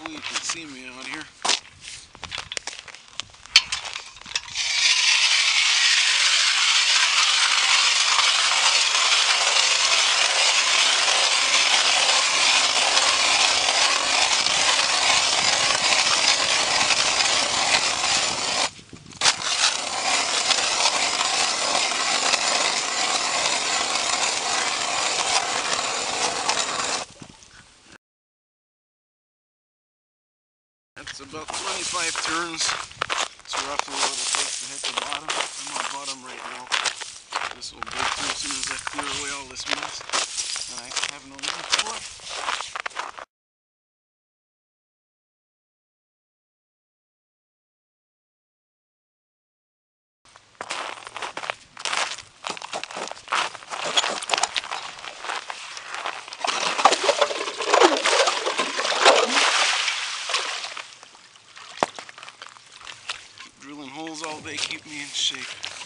Hopefully you can see me out here. That's about 25 turns. It's roughly what it takes to hit the bottom. I'm on bottom right now. This will break through as soon as I clear away all this mess. And I have no need for it. Drilling holes all day keep me in shape.